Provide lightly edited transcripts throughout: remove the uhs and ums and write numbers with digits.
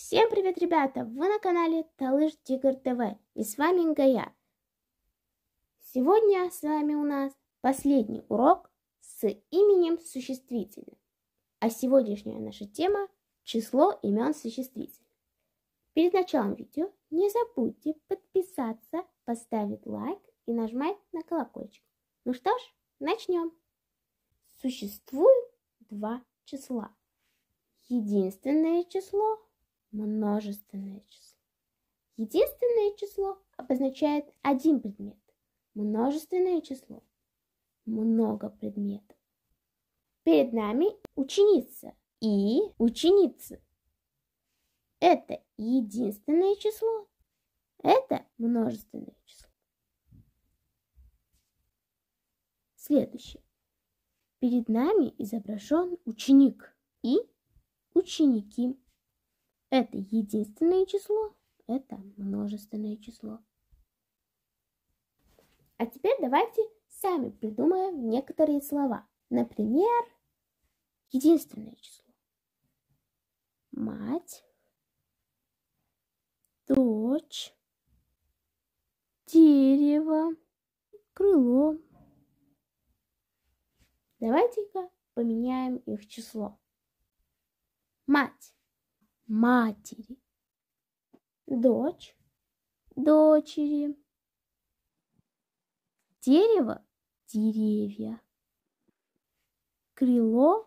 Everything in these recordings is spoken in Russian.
Всем привет, ребята! Вы на канале Талыш Тигр ТВ, и с вами Гая. Сегодня с вами у нас последний урок с именем существительным. А сегодняшняя наша тема – число имен существительных. Перед началом видео не забудьте подписаться, поставить лайк и нажать на колокольчик. Ну что ж, начнем. Существует два числа. Единственное число – множественное число. Единственное число обозначает один предмет. Множественное число – много предметов. Перед нами ученица и ученицы. Это единственное число, это множественное число. Следующее. Перед нами изображен ученик и ученики. Это единственное число, это множественное число. А теперь давайте сами придумаем некоторые слова. Например, единственное число. Мать, дочь, дерево, крыло. Давайте-ка поменяем их число. Мать. Матери, дочь, дочери, дерево, деревья, крыло,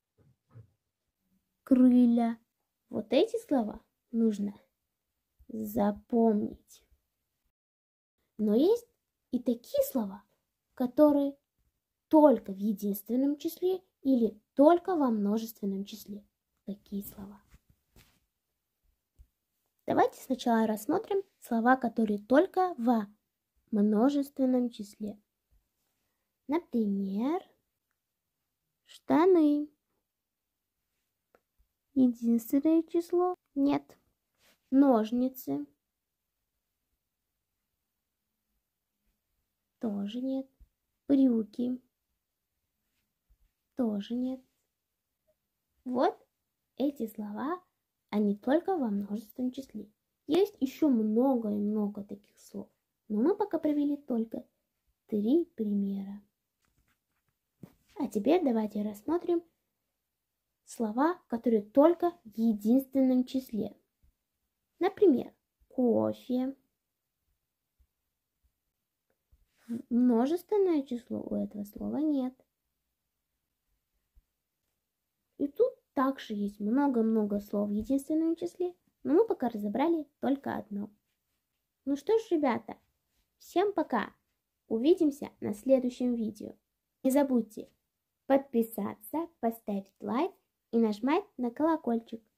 крылья. Вот эти слова нужно запомнить. Но есть и такие слова, которые только в единственном числе или только во множественном числе. Такие слова. Давайте сначала рассмотрим слова, которые только во множественном числе. Например, штаны. Единственное число – нет. Ножницы. Тоже нет. Брюки. Тоже нет. Вот эти слова – они только во множественном числе. Есть еще много и много таких слов, но мы пока провели только 3 примера. А теперь давайте рассмотрим слова, которые только в единственном числе. Например, кофе. Множественное число у этого слова нет. И тут также есть много-много слов в единственном числе, но мы пока разобрали только одно. Ну что ж, ребята, всем пока! Увидимся на следующем видео. Не забудьте подписаться, поставить лайк и нажать на колокольчик.